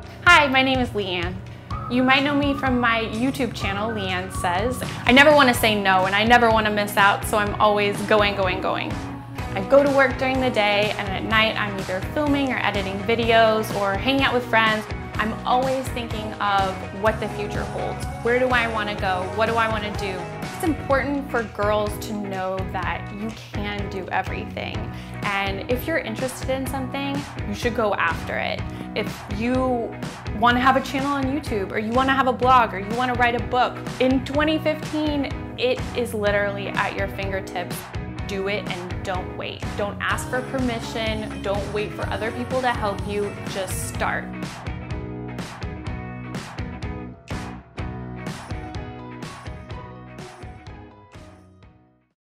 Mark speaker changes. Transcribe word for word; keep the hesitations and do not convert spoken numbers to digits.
Speaker 1: Hi, my name is Leanne. You might know me from my YouTube channel, Leanne Says. I never want to say no and I never want to miss out, so I'm always going, going, going. I go to work during the day and at night I'm either filming or editing videos or hanging out with friends. I'm always thinking of what the future holds. Where do I want to go? What do I want to do? It's important for girls to know that you can do everything. And if you're interested in something, you should go after it. If you want to have a channel on YouTube, or you want to have a blog, or you want to write a book, in twenty fifteen, it is literally at your fingertips. Do it and don't wait. Don't ask for permission. Don't wait for other people to help you. Just start.